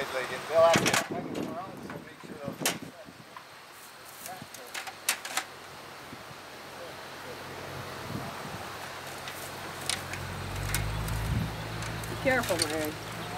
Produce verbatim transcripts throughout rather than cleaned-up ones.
they get, they'll have to get around, so make sure those Be careful, Mary.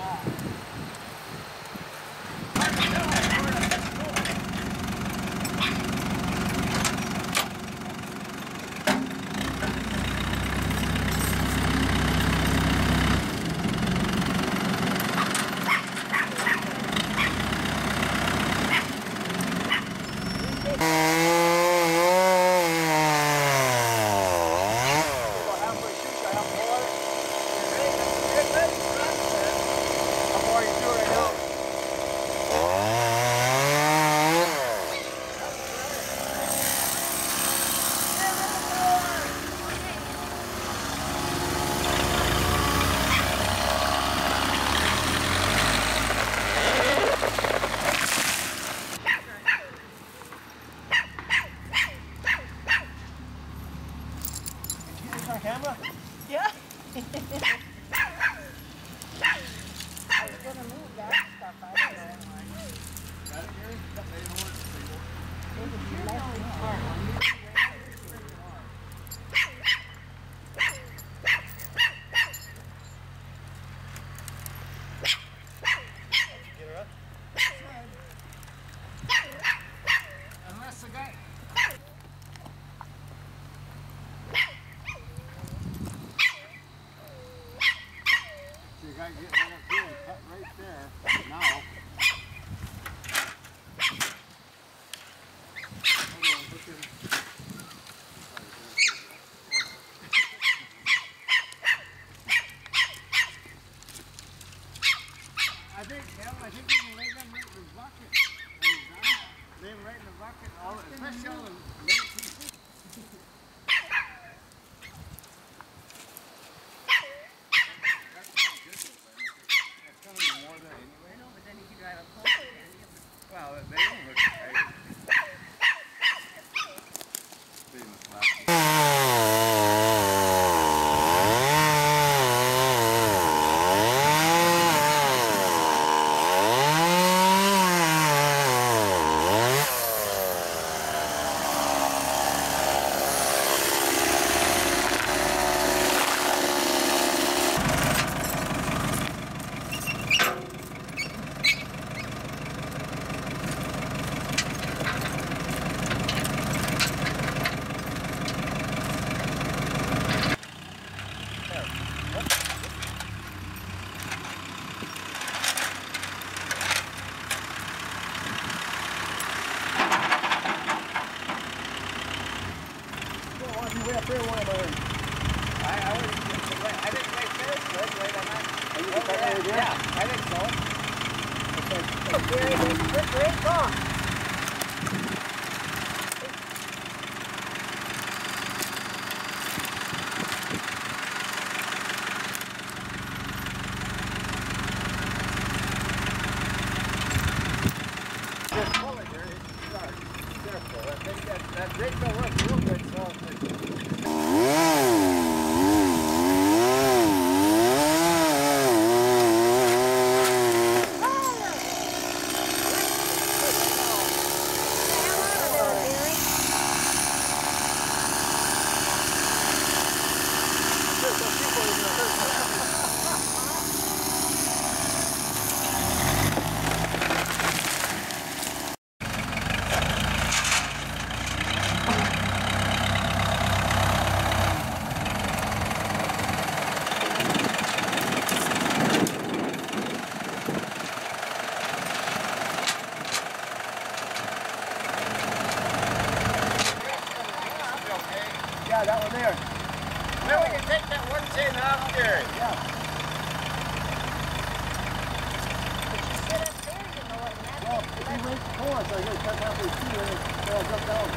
Camera? Yeah. I was gonna move that stuff. I don't know. Got it, Gary? They don't want It would be less than fun. Get her up? Unless the guy... You gotta get right up here and cut right there. Now. Hold on, look at it. I think, yeah, I think we can lay them right in the bucket. And he's done. Lay them right in the bucket, all, especially all the little pieces. Well, they don't look right. They must way up there, one of them. I, I, would, I think right there is good, right on that. Are you oh, yeah, right there? Yeah, I think so. Okay. Gary, there's a great gone. Just pull it, Gary. Start. Careful. I think that, that brake don't work real good, so... Yeah, that one there. Then we can take that one chain off, Gary. Yeah. But you sit up there, you know what, and that's Well, if you wait for us, I gotta cut halfway through and then I'll jump down.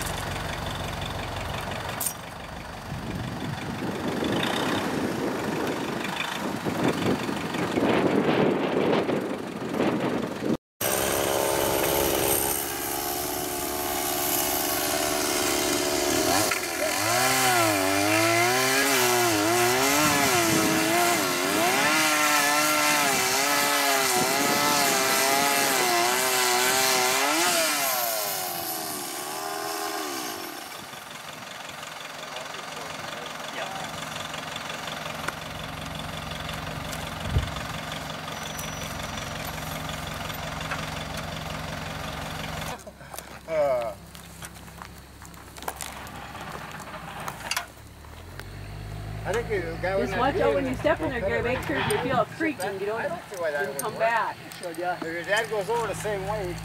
think the guy was Just not watch doing out when it. you step in there, Gary. Make sure you feel a creak and you don't, I don't see why that you would come work. back. Should ya? Because that goes over the same way.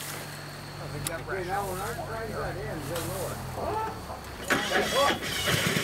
Okay, now when I try that in, go lower.